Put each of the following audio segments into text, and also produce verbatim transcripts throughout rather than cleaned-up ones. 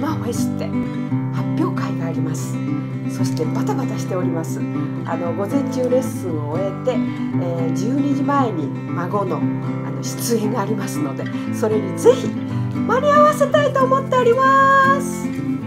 マフェステ発表会があります。そしてバタバタしております。あの午前中レッスンを終えて、えー、じゅうにじまえに孫の、あの出演がありますので、それにぜひ間に合わせたいと思っております。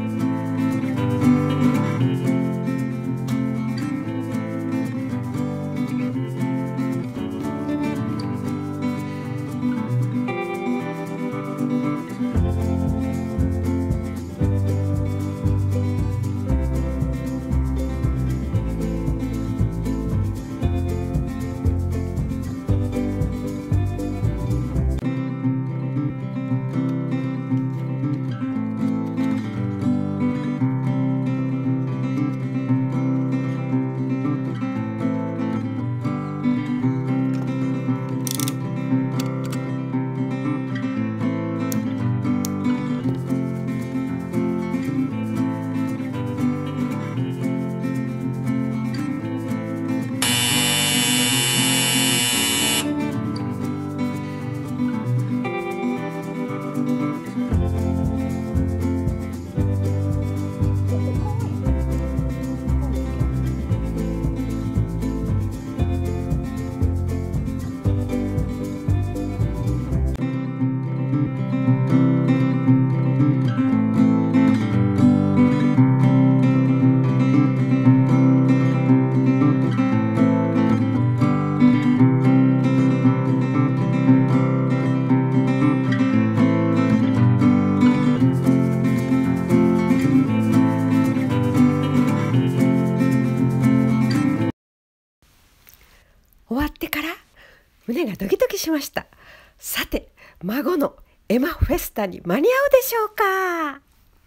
終わってから胸がドキドキしました。さて、孫のエマフェスタに間に合うでしょうか。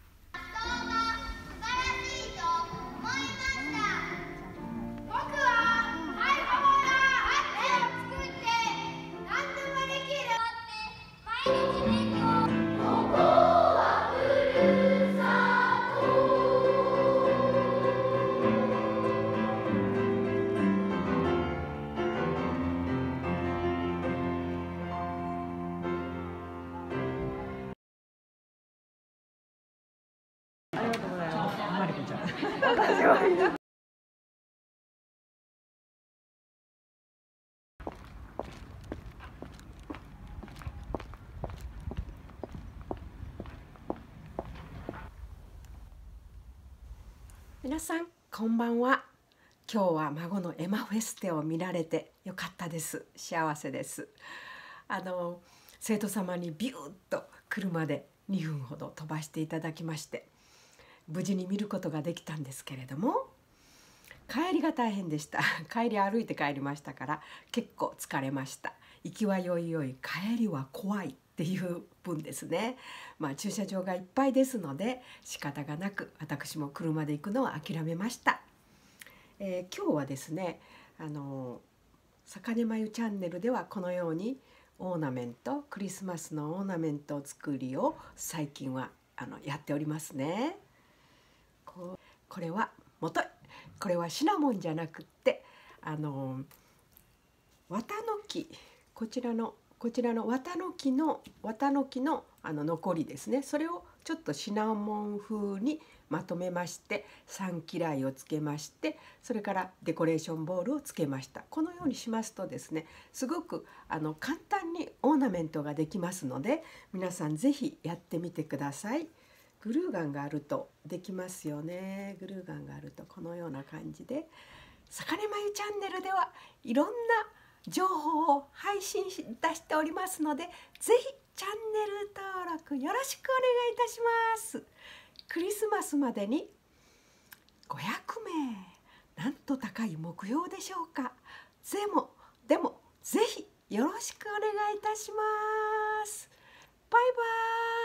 皆さんこんばんは。今日は孫のエマフェステを見られてよかったです。幸せです。あの生徒様にビューッと車でにふんほど飛ばしていただきまして、無事に見ることができたんですけれども、帰りが大変でした。帰り歩いて帰りましたから結構疲れました。行きはよいよい、帰りは怖いっていう分ですね。まあ駐車場がいっぱいですので仕方がなく私も車で行くのは諦めました。えー、今日はですね、あの坂根まゆチャンネルではこのようにオーナメント、クリスマスのオーナメント作りを最近はあのやっておりますね。ここれはもといこれはシナモンじゃなくってあの綿の木、こちらのこちらの綿の木の綿の木のあの残りですね。それをちょっとシナモン風にまとめまして、三嫌いをつけまして、それからデコレーションボールをつけました。このようにしますとですね、すごくあの簡単にオーナメントができますので、皆さんぜひやってみてください。グルーガンがあるとできますよね。グルーガンがあるとこのような感じで、坂根まゆチャンネルではいろんな情報を配信し出しておりますので、ぜひチャンネル登録よろしくお願いいたします。クリスマスまでにごひゃくめい、なんと高い目標でしょうか。でもでもぜひよろしくお願いいたします。バイバーイ。